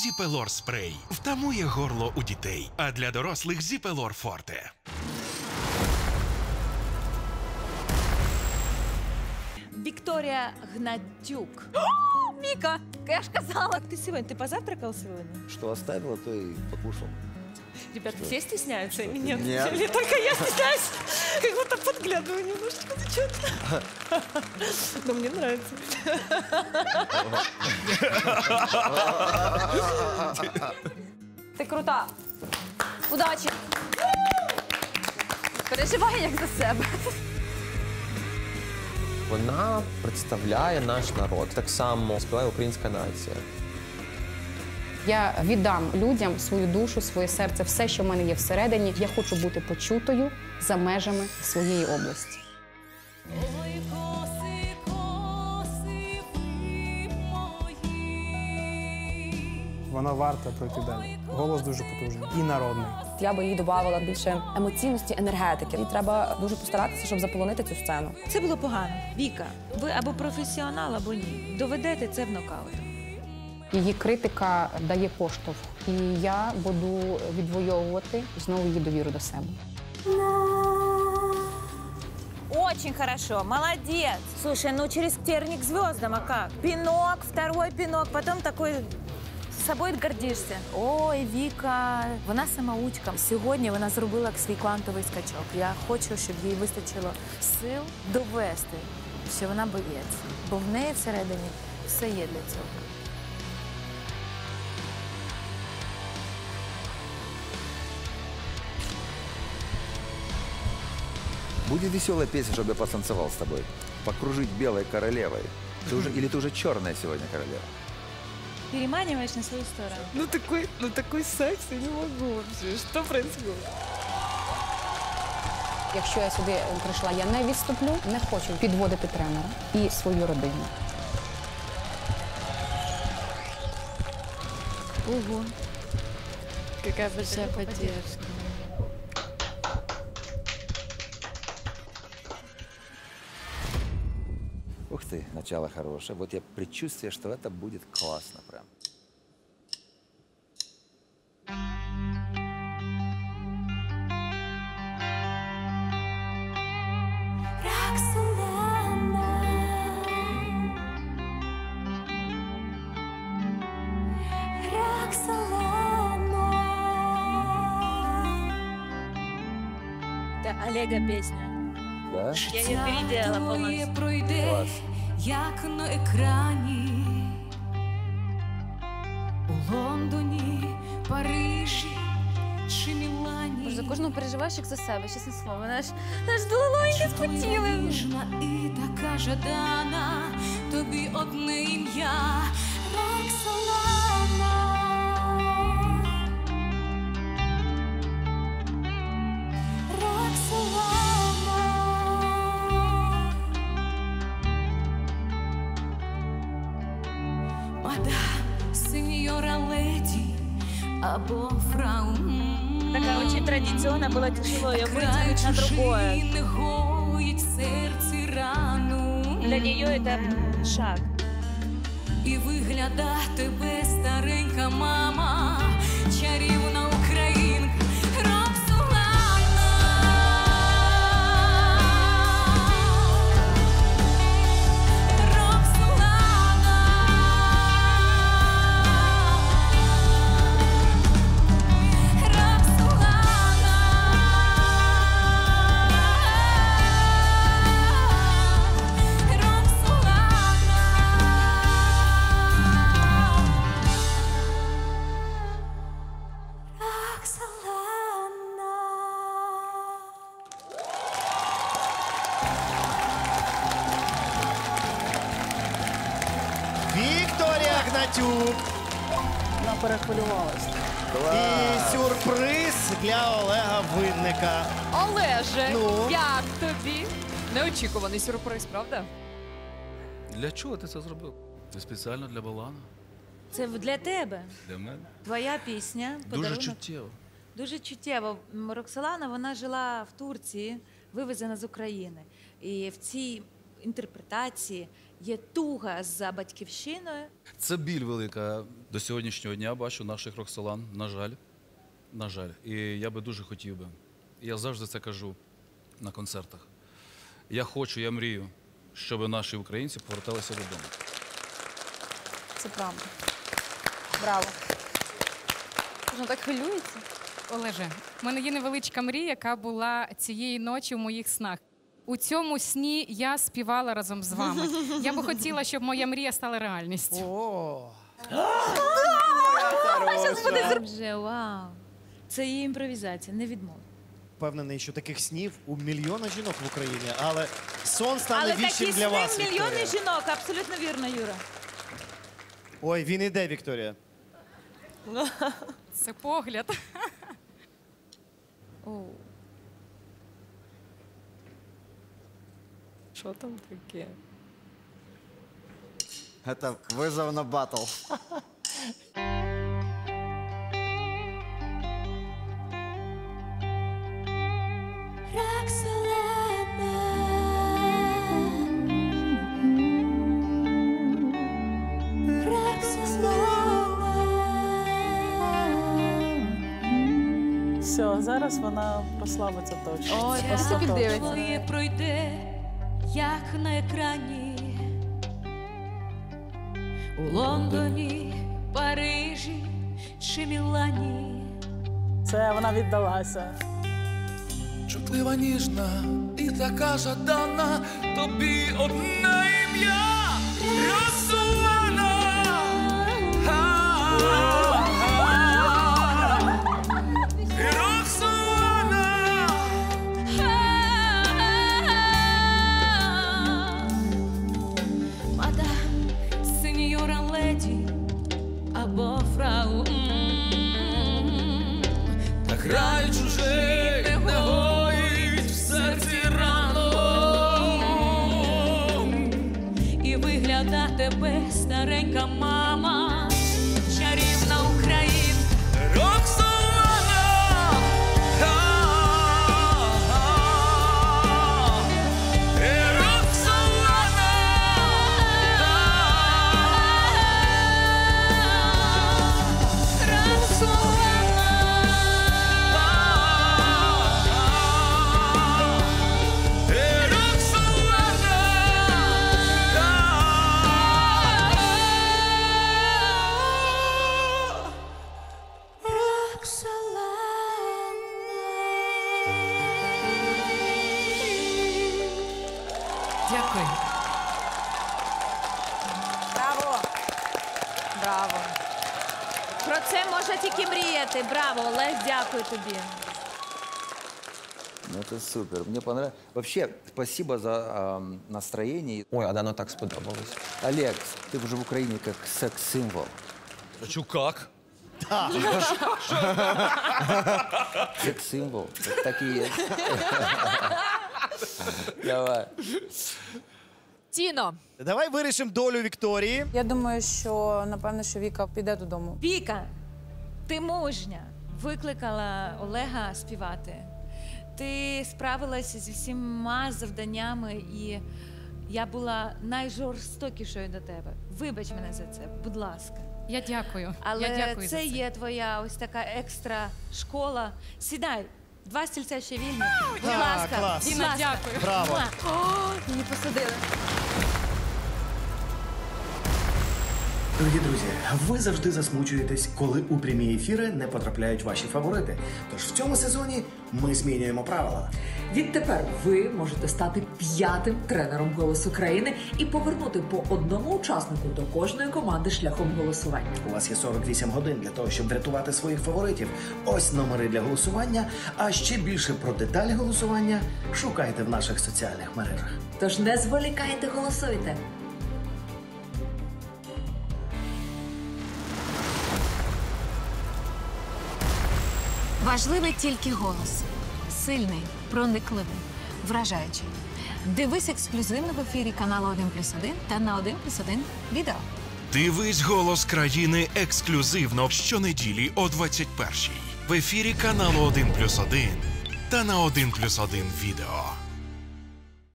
Зіпелор спрей втамує горло у дітей, а для дорослих Зіпелор Форте. Виктория Гнатюк. Вика, я ж казала. Как ты сегодня? Ты позавтракал сегодня? Что оставила, то и покушал. Ребят, все стесняются или нет? Нет. Или только я стесняюсь? Как будто подглядываю немножечко. Ты что-то... Но мне нравится. Ти крута. Удачі. Переживай як за себе. Вона представляє наш народ. Так само співає українська нація. Я віддам людям свою душу, своє серце, все, що в мене є всередині. Я хочу бути почутою за межами своєї області. Вона варта пройти далі. Голос дуже потужний і народний. Я би їй додавала більше емоційності, енергетики. І треба дуже постаратися, щоб заполонити цю сцену. Це було погано. Віка, ви або професіонал, або ні. Доведете це в нокаутом. Її критика дає поштовх. І я буду відвоювати знову її довіру до себе. Очень хорошо, молодец. Слушай, ну через терник звездам, а как? Пинок, второй пинок, потом такой... Собою гордишся. Ой, Віка, вона самоучка. Сьогодні вона зробила свій квантовий скачок. Я хочу, щоб їй вистачило сил довести, що вона боєць. Бо в неї всередині все є для цього. Будет веселая песня, чтобы я потанцевал с тобой. Покружить белой королевой. Или ты уже черная сегодня королева? Переманиваешь на свою сторону. Ну такой секс, я не могу вообще. Что происходит? Якщо я сюди прийшла, я не відступлю, не хочу підводити тренера і свою родину. Ого. Какая большая поддержка. Ух ты, начало хорошее. Вот я предчувствие, что это будет классно прям. Это Олега песня. Да? Я ее переделала полностью. Класс. Як на екрані у Лондоні, Парижі чи Мілані. За кожного переживаєш як за себе, чесне слово. Наш долоньки спотіли. Ніжна і така жадана, тобі одне ім'я Роксолана. Мадам, сеньора леди або фрау. Такая очень традиционно, было тяжело ее вытянуть на другое. Не гоїть серці рану. Для нее это шаг. І виглядатиме старенька мама, чарівна українка Роксолана. Роксолана. Роксолана. Вікторія Гнатюк. Вона перехвилювалася. І сюрприз для Олега Винника. Олеже, Ну? як тобі? Неочікуваний сюрприз, правда? Для чого ти це зробив? Це спеціально для Балана? Це для тебе. Для мене? Твоя пісня. Дуже подарунок. чуттєво. Дуже чуттєво. Роксолана, вона жила в Турції, вивезена з України. І в цій інтерпретації є туга за батьківщиною. Це біль велика. До сьогоднішнього дня бачу наших Роксолан, на жаль. На жаль. І я би дуже хотів би. І я завжди це кажу на концертах. Я хочу, я мрію, щоб наші українці поверталися додому. Це правда. Браво. Вона так хвилюється. Олеже, в мене є невеличка мрія, яка була цієї ночі в моїх снах. У цьому сні я співала разом з вами. Я би хотіла, щоб моя мрія стала реальністю. О! Вже вау. Це її імпровізація, не відмова. Впевнений, що таких снів у мільйона жінок в Україні, але сон стане Але вічним такі для вас, сни мільйони Вікторія. жінок, абсолютно вірно, Юра. Ой, він іде, Вікторія. Це погляд. Що там таке? Это вызов на батл. Все, зараз вона прославиться точно. Ой, Остаточно. Твоє пройде, як на екрані. У Лондоні, Парижі чи Мілані. Це вона віддалася. Чутлива, ніжна і така жадана, тобі одне ім'я Роксолана. Роксолана. Мадам, сеньора леді або фрау. Та край чужий не гоїть в серці рану. І вигляда тебе старенька мама, чарівна Україна. Роксолана. Роксолана. Дякую. Браво! Браво. Про це можна тільки мріяти. Браво, Олег, дякую тобі. Ну, это супер. Мне понравилось. Вообще, спасибо за настроение. Ой, а Дано так сподобалось. Олег, ты уже в Украине как секс-символ. Чу, как? Секс-символ. Так и есть. Давай. Тіно. Давай вирішимо долю Вікторії. Я думаю, що, напевно, що Віка піде додому. Віка, ти мужня. Викликала Олега співати. Ти справилася зі всіма завданнями, і я була найжорстокішою до тебе. Вибач мене за це, будь ласка. Я дякую. Але Я дякую це за це. є твоя ось така екстра школа. Сідай, 2 стільця ще вільні. Будь Так, ласка, клас. будь Діна, ласка. дякую. Браво. Муа. О, її посадили. Дорогі друзі, ви завжди засмучуєтесь, коли у прямі ефіри не потрапляють ваші фаворити. Тож в цьому сезоні ми змінюємо правила. Відтепер ви можете стати 5-тим тренером «Голосу країни» і повернути по одному учаснику до кожної команди шляхом голосування. У вас є 48 годин для того, щоб врятувати своїх фаворитів. Ось номери для голосування, а ще більше про деталі голосування шукайте в наших соціальних мережах. Тож не зволікайте, голосуйте! Важливий тільки голос. Сильний, проникливий, вражаючий. Дивись ексклюзивно в ефірі каналу 1+1 та на 1+1 відео. Дивись «Голос країни» ексклюзивно щонеділі о 21-й. В ефірі каналу 1+1 та на 1+1 відео.